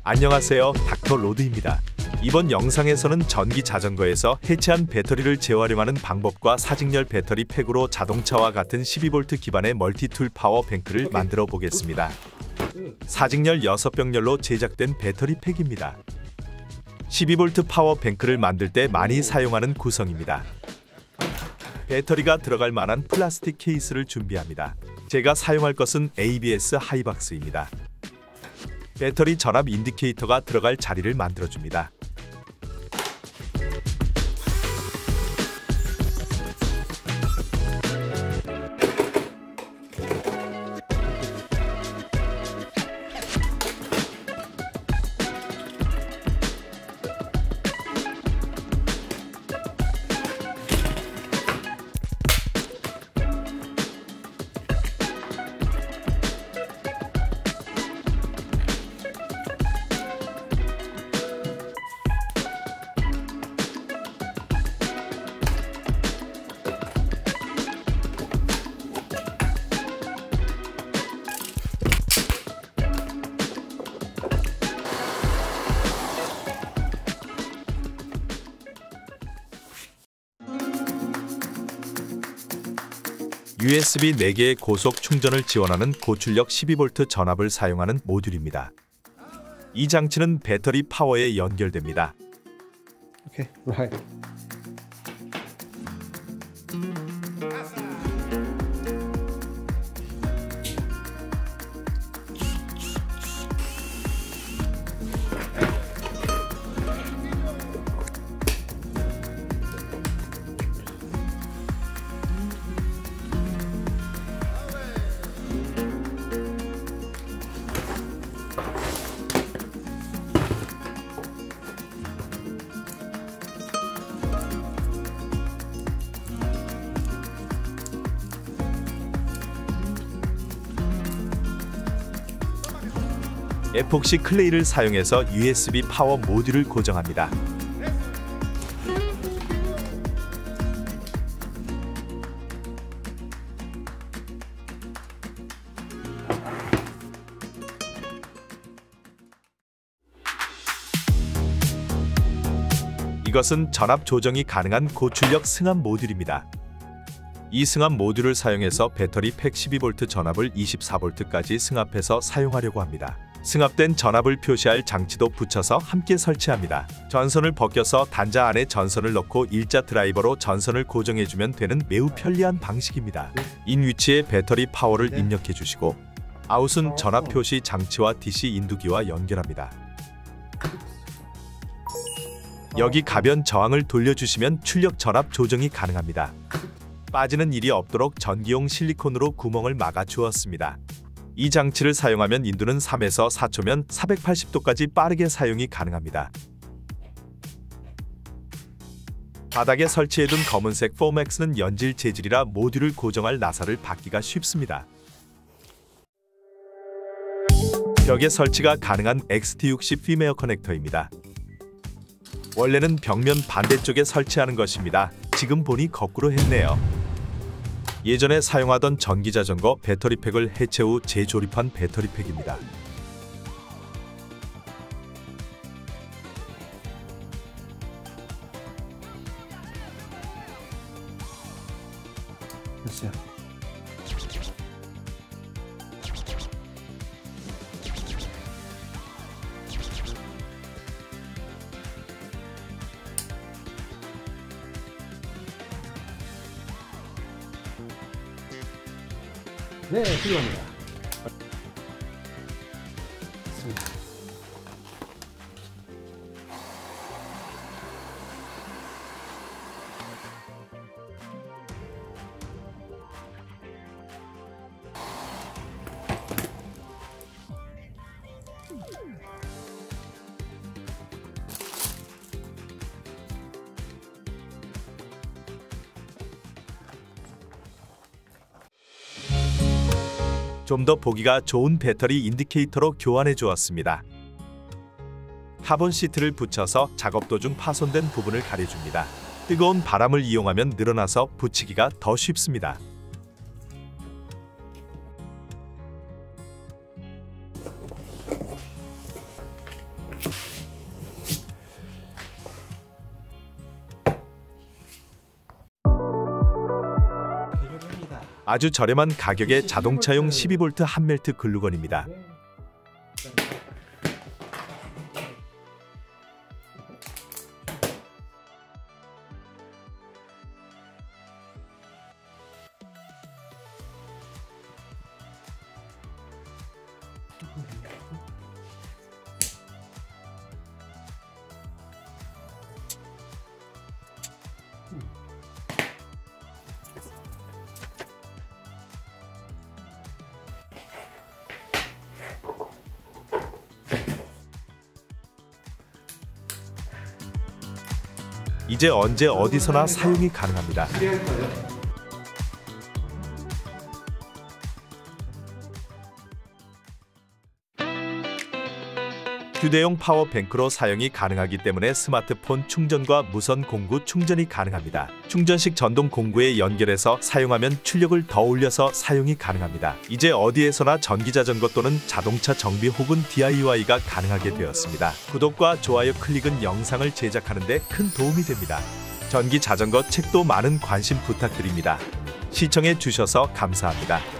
안녕하세요, 닥터 로드입니다. 이번 영상에서는 전기 자전거에서 해체한 배터리를 재활용하는 방법과 사직열 배터리 팩으로 자동차와 같은 12V 기반의 멀티툴 파워뱅크를 만들어 보겠습니다. 사직열 6병렬로 제작된 배터리 팩입니다. 12V 파워뱅크를 만들 때 많이 사용하는 구성입니다. 배터리가 들어갈 만한 플라스틱 케이스를 준비합니다. 제가 사용할 것은 ABS 하이박스입니다. 배터리 전압 인디케이터가 들어갈 자리를 만들어줍니다. USB 4개의 고속 충전을 지원하는 고출력 12V 전압을 사용하는 모듈입니다. 이 장치는 배터리 파워에 연결됩니다. Okay, right. 에폭시 클레이를 사용해서 USB 파워 모듈을 고정합니다. 이것은 전압 조정이 가능한 고출력 승합 모듈입니다. 이 승합 모듈을 사용해서 배터리 팩 12V 전압을 24V까지 승합해서 사용하려고 합니다. 승합된 전압을 표시할 장치도 붙여서 함께 설치합니다. 전선을 벗겨서 단자 안에 전선을 넣고 일자 드라이버로 전선을 고정해주면 되는 매우 편리한 방식입니다. 인 위치에 배터리 파워를 입력해 주시고 아웃은 전압 표시 장치와 DC 인두기와 연결합니다. 여기 가변 저항을 돌려주시면 출력 전압 조정이 가능합니다. 빠지는 일이 없도록 전기용 실리콘으로 구멍을 막아 주었습니다. 이 장치를 사용하면 인두는 3에서 4초면 480도까지 빠르게 사용이 가능합니다. 바닥에 설치해둔 검은색 포맥스는 연질 재질이라 모듈을 고정할 나사를 받기가 쉽습니다. 벽에 설치가 가능한 XT60 피메어 커넥터입니다. 원래는 벽면 반대쪽에 설치하는 것입니다. 지금 보니 거꾸로 했네요. 예전에 사용하던 전기자전거 배터리팩을 해체 후 재조립한 배터리팩입니다. 됐어요. 네, 필요합니다. 됐습니다. 좀 더 보기가 좋은 배터리 인디케이터로 교환해 주었습니다. 카본 시트를 붙여서 작업 도중 파손된 부분을 가려줍니다. 뜨거운 바람을 이용하면 늘어나서 붙이기가 더 쉽습니다. 아주 저렴한 가격의 자동차용 12V 한멜트 글루건입니다. 이제 언제 어디서나 사용이 가능합니다. 휴대용 파워뱅크로 사용이 가능하기 때문에 스마트폰 충전과 무선 공구 충전이 가능합니다. 충전식 전동 공구에 연결해서 사용하면 출력을 더 올려서 사용이 가능합니다. 이제 어디에서나 전기자전거 또는 자동차 정비 혹은 DIY가 가능하게 되었습니다. 구독과 좋아요 클릭은 영상을 제작하는 데 큰 도움이 됩니다. 전기자전거 책도 많은 관심 부탁드립니다. 시청해 주셔서 감사합니다.